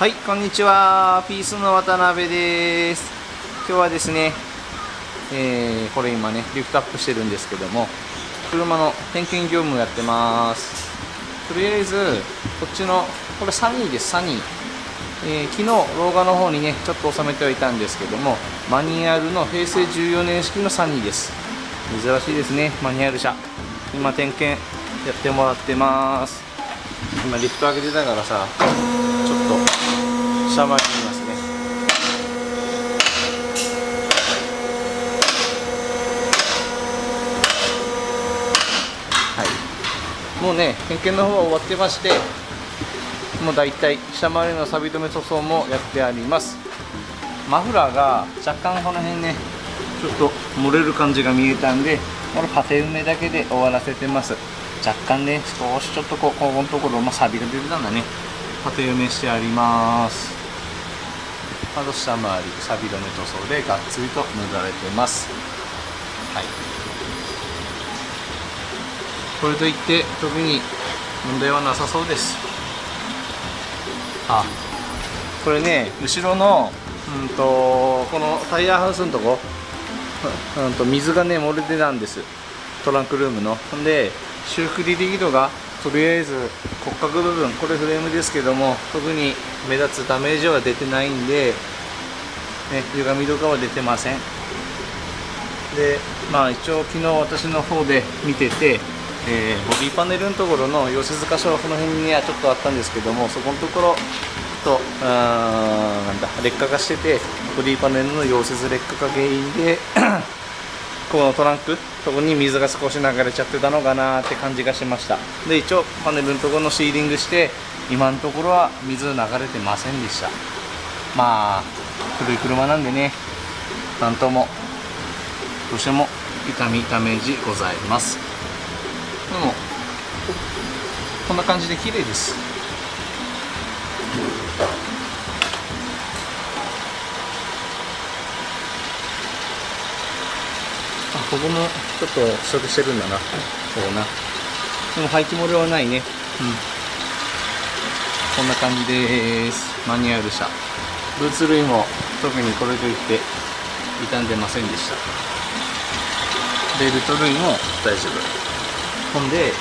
はい、こんにちは。ピースの渡辺です。今日はですね、これ今ね、リフトアップしてるんですけども、車の点検業務をやってます。とりあえず、こっちの、これサニーです、サニー。昨日、動画の方にね、ちょっと収めてはいたんですけども、マニュアルの平成14年式のサニーです。珍しいですね、マニュアル車。今、点検やってもらってます。今、リフト上げてたからさ、ちょっと、シャワーにいますね。はい、もうね、点検の方は終わってまして、もうだいたい下回りの錆止め塗装もやってあります。マフラーが若干この辺ね、ちょっと漏れる感じが見えたんで、このパテ埋めだけで終わらせてます。若干ね、少しちょっとここのところ、錆が出てたんだね。パテ埋めしてあります。あと下回り錆止め塗装でがっつりと塗られてます。はい、これといって特に問題はなさそうです。あ、これね、後ろのこのタイヤハウスのとこ水がね漏れてたんです、トランクルームの。ほんで修復履歴度がとりあえず骨格部分、これフレームですけども、特に目立つダメージは出てないんで、ね、歪みとかは出てません。で、一応昨日私の方で見てて、ボディパネルのところの溶接箇所はこの辺にはちょっとあったんですけども、そこのところと劣化がしてて、ボディパネルの溶接劣化が原因でこのトランクそこに水が少し流れちゃってたのかなって感じがしました。で、一応パネルのところのシーリングして、今のところは水流れてませんでした。古い車なんでね、なんともどうしても痛みダメージございます。でもこんな感じで綺麗です。ここもちょっと腐食してるんだな。そうな。でも排気漏れはないね。こんな感じです。マニュアル車。ブーツ類も特にこれといって傷んでませんでした。ベルト類も大丈夫。ほんで、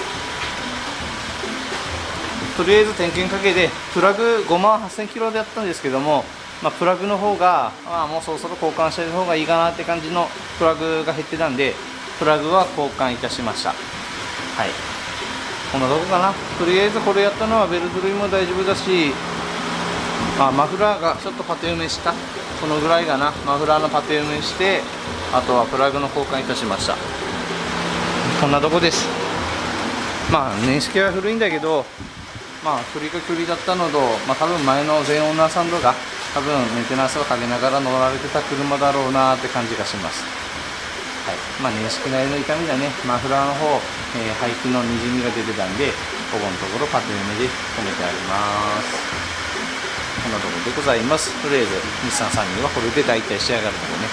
とりあえず点検かけでプラグ58,000キロでやったんですけども、プラグの方が、もうそろそろ交換した方がいいかなって感じのプラグが減ってたんで、プラグは交換いたしました。はい、こんなとこかな。とりあえずこれやったのはベルト類も大丈夫だし、マフラーがちょっとパテ埋めした、そのぐらいかな。マフラーのパテ埋めして、あとはプラグの交換いたしました。こんなとこです。年式は古いんだけど、振りか振りだったのと、多分前の前オーナーさんとか多分メンテナンスをかけながら乗られてた車だろうなって感じがします。はい、年式なりの痛みだね。マフラーの方、排気のにじみが出てたんで、ここのところパテ埋めで止めてあります。こんなところでございます。とりあえず日産サニーはこれで大体仕上がるとこね。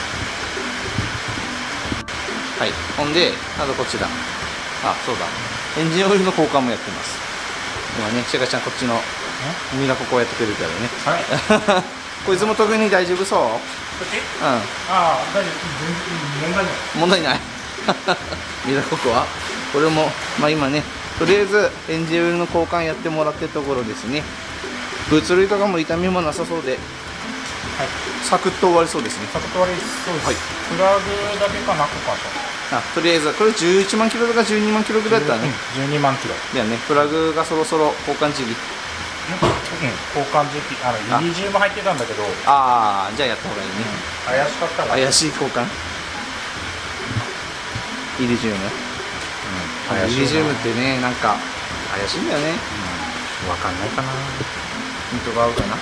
はい、ほんであとこちら、そうだ、エンジンオイルの交換もやってます。今ね、シェカちゃんこっちのミラココやってくれるからね。はい、こいつも特に大丈夫そう？こっち？大丈夫。問題ない。ミラココはこれも今ね、とりあえずエンジンオイルの交換やってもらってるところですね。ブーツ類とかも痛みもなさそうで、サクッと終わりそうですね。サクッと終わりそうです。はい、 プラグだけかな、ここあと。とりあえずこれ11万キロとか12万キロぐらいだったね。 12万キロだよね。プラグがそろそろ交換時期。 交換時期、イリジウム入ってたんだけど。 じゃあやった方がいいね。 怪しかったから。 怪しい交換。イリジウム。イリジウムってね、なんか怪しいんだよね。 わかんないかな。 ヒントが合うかな。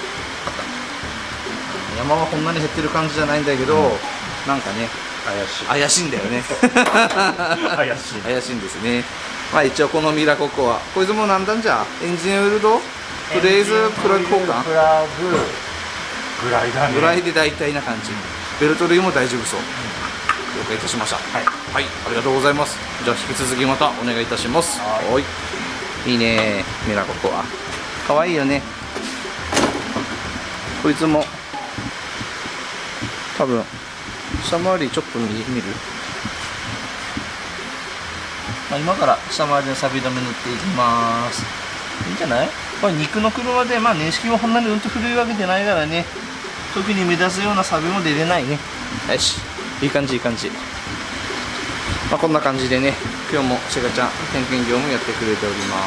山はこんなに減ってる感じじゃないんだけど、なんかね、怪しいんだよね。怪しいんですね。一応このミラココはこいつもなんだんじゃ、エンジンオイルととりあえずプラグ交換プラグぐらいだね。 ぐらいで大体な感じ。ベルト類も大丈夫そう。了解いたしました。はい、ありがとうございます。じゃあ引き続きまたお願いいたします。はい、いいねミラココは。かわいいよね。 こいつも多分下回りちょっと見る、今から下回りの錆止め塗っていきます。いいんじゃない？これ肉の車で、年式もこんなにうんと古いわけじゃないからね、特に目立つような錆も出てないね。よし、いい感じいい感じ。こんな感じでね、今日もシェガちゃん点検業務やってくれております。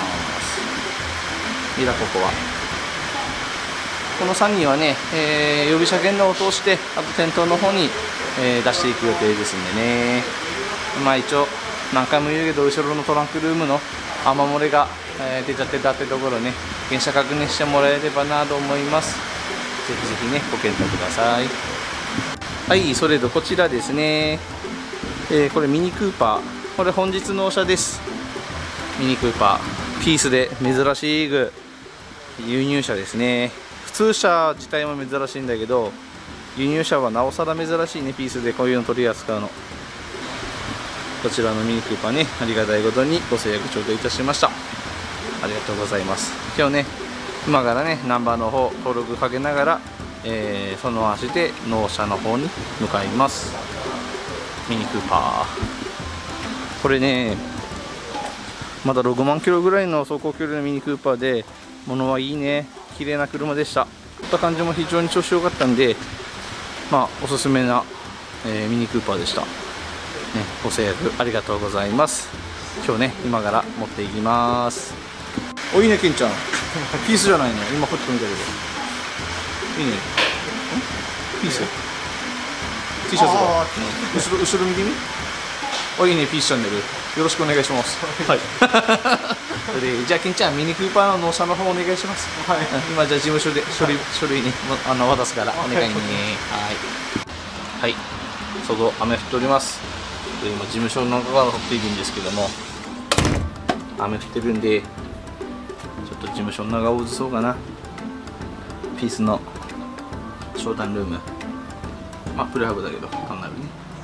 ここはこの3人はね、予備車検のを通して、あと店頭の方に、出していく予定ですんでね。一応何回も言うけど、後ろのトランクルームの雨漏れが、出ちゃってたってところね、検車確認してもらえればなと思います。ぜひぜひね、ご検討ください。はい、それとこちらですね、これミニクーパー、これ本日納車です。ミニクーパーピースで珍しい輸入車ですね。普通車自体も珍しいんだけど、輸入車はなおさら珍しいね。ピースでこういうの取り扱うの。こちらのミニクーパーね、ありがたいことにご制約頂戴いたしました。ありがとうございます。今日ね、今からね、ナンバーの方登録かけながら、その足で納車の方に向かいます。ミニクーパー、これね、まだ6万キロぐらいの走行距離のミニクーパーで、物はいいね。綺麗な車でした。こった感じも非常に調子良かったんで、おすすめな、ミニクーパーでした、ね。ご制約ありがとうございます。今日ね、今から持っていきます。お、いいね、ケンちゃん。ピースじゃないの、今こっち見たけど。いいね。ピース T シャツが後ろ見てみ。お、いいね、ピースチャンネルよろしくお願いします。はいじゃあケンちゃん、ミニクーパーの納車の方お願いします。はい、今じゃあ事務所で書類に渡すからお願いね。はい、外雨降っております。今事務所の中から撮っているんですけども、雨降ってるんでちょっと事務所の中を映そうかな。ピースの商談ルーム、プレハブだけど単なるね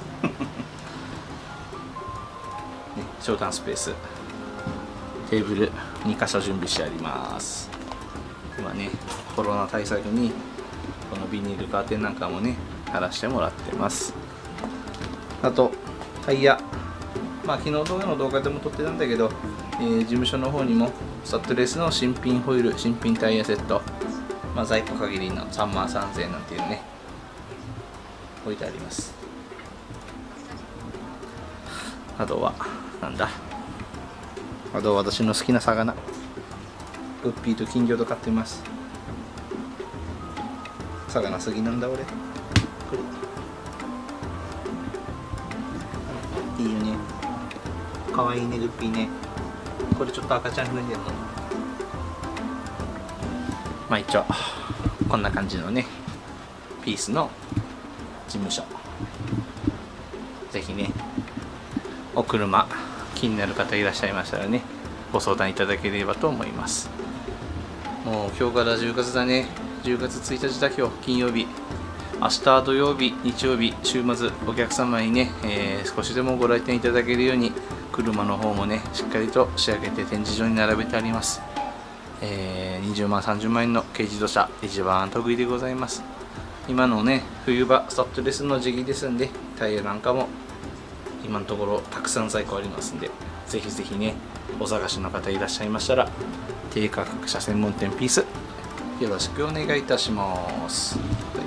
商談スペース、テーブル2箇所準備してあります。今ね、コロナ対策にこのビニールカーテンなんかもね貼らしてもらってます。あとタイヤ、昨日動画の動画でも撮ってたんだけど、事務所の方にもスタッドレスの新品ホイール、新品タイヤセット、在庫限りの3万3000円なんていうね置いてあります。あとはなんだ、あと私の好きな魚、グッピーと金魚と飼ってます。魚好きなんだ俺。これいいよね、かわいいね、グッピーね。これちょっと赤ちゃん産んでるの。一応こんな感じのね、ピースの事務所、ぜひね、お車気になる方いらっしゃいましたらね、ご相談いただければと思います。もう今日から10月だね。10月1日だ。今日金曜日、明日土曜日、日曜日、週末お客様にね、少しでもご来店いただけるように車の方もねしっかりと仕上げて展示場に並べてあります。20万30万円の軽自動車一番得意でございます。今のね冬場スタッドレスの時期ですんで、タイヤなんかも今のところたくさん在庫ありますんで、ぜひぜひねお探しの方いらっしゃいましたら、低価格車専門店ピースよろしくお願いいたします。